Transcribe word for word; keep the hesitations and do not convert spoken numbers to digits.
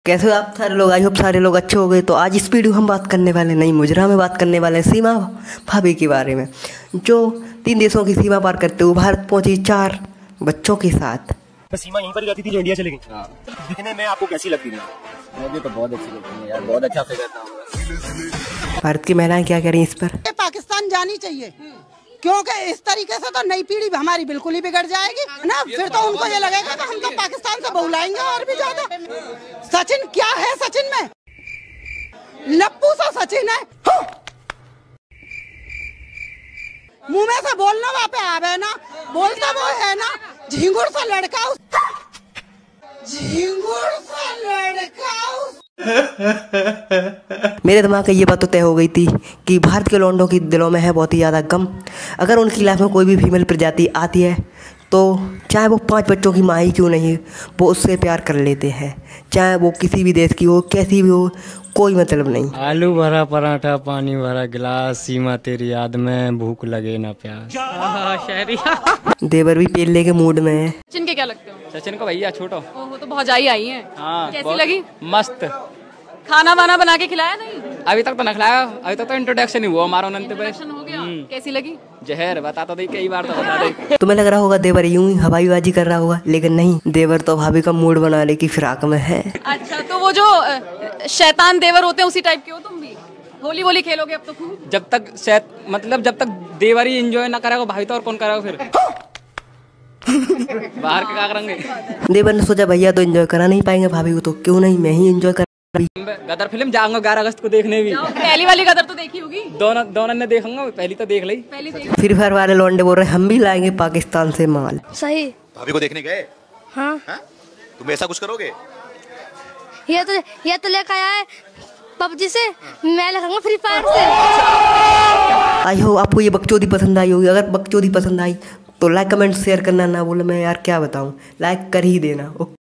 कैसे हो आप सारे लोग? आई होप सारे लोग अच्छे हो गए। तो आज इस वीडियो हम बात करने वाले नई मुजरा में बात करने वाले हैं सीमा भाभी के बारे में, जो तीन देशों की सीमा पार करते हुए भारत पहुंची चार बच्चों के साथ। तो सीमा यहीं पर ही रहती थी जो इंडिया चली गई। हाँ। दिखने में आपको कैसी लगती थी? मुझे तो बहुत अच्छी लगती है यार, बहुत अच्छा फिगर था। भारत की महिलाएं क्या कह रही हैं इस पर? पाकिस्तान जानी चाहिए, क्योंकि इस तरीके से तो नई पीढ़ी हमारी बिल्कुल ही बिगड़ जाएगी ना। फिर तो उनको ये लगेगा कि हम तो पाकिस्तान से बहुलाएंगे और भी ज्यादा। सचिन क्या है? सचिन में लप्पू सा सचिन है, मुंह में से बोलना वहाँ पे आवे ना, बोलता वो है ना झिंगुर सा लड़का, झिंगुर सा लड़का। मेरे दिमाग में ये बात तो तय हो गई थी कि भारत के लौंडों की दिलों में है बहुत ही ज़्यादा गम। अगर उनकी लाइफ में कोई भी फीमेल प्रजाति आती है तो चाहे वो पांच बच्चों की माँ ही क्यों नहीं, वो उससे प्यार कर लेते हैं, चाहे वो किसी भी देश की हो, कैसी भी हो, कोई मतलब नहीं। आलू भरा पराठा, पानी भरा गिलास, सीमा तेरी याद में, भूख लगे ना प्यास। देवर भी पेलने के मूड में है। सचिन के क्या लगते हो? सचिन को भैया छोटो, वो तो भौजाई आई हैं। हाँ, कैसी लगी? मस्त। खाना वाना बना के खिलाया नहीं? अभी तक तो न खिलाया, अभी तक तो इंट्रोडक्शन ही हुआ हमारा। इंट्रोडक्शन हो गया। कैसी लगी? जहर बता तो दे, कई बार तो बता दे। तुम्हें लग रहा होगा देवर यूं ही हवाईबाजी कर रहा होगा, लेकिन नहीं, देवर तो भाभी का मूड बनाने की फिराक में है। अच्छा, तो वो जो शैतान देवर होते हैं उसी टाइप के हो तुम भी? होली वोली खेलोगे अब तो खूब? जब तक शैत मतलब जब तक देवर ही एंजॉय ना करेगा भाई तो और कौन करेगा फिर? बाहर के क्या करेंगे? देवर ने सोचा भैया तो एंजॉय करा नहीं पाएंगे भाभी को, तो क्यों नहीं मैं ही एंजॉय कर। गदर फिल्म जाऊंगा ग्यारह अगस्त को देखने भी। पहली वाली गदर तो देखी होगी? दोनों दोनों ने देखूंगा, पहली तो देख ली। पहली देख। फिर फिर वाले लौंडे बोल रहे हम भी लाएंगे पाकिस्तान से माल। सही। भाभी को देखने गए? हाँ, हाँ? तुम ऐसा कुछ करोगे? ये तो ये तो लेकर आया है पबजी से, मैं लगाऊंगा फ्री फायर से। आई हो आपको ये बकचोदी पसंद आई होगी। अगर बकचोदी पसंद आई तो लाइक कमेंट शेयर करना ना बोले, मैं यार क्या बताऊं, लाइक कर ही देना।